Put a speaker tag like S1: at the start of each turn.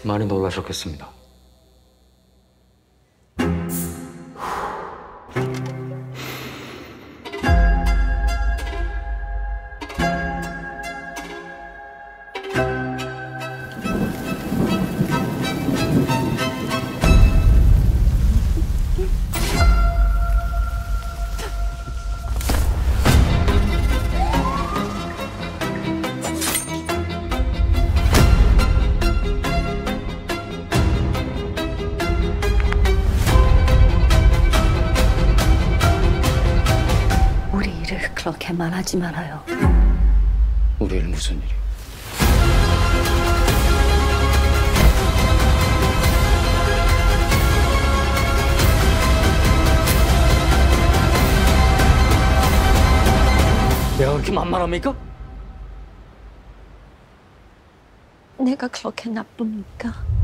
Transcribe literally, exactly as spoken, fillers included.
S1: 많이 놀라셨겠습니다.
S2: 우리 일을 그렇게 말하지 말아요.
S1: 우리 일 무슨 일이? 내가 그렇게 만만합니까?
S2: 내가 그렇게 나쁩니까?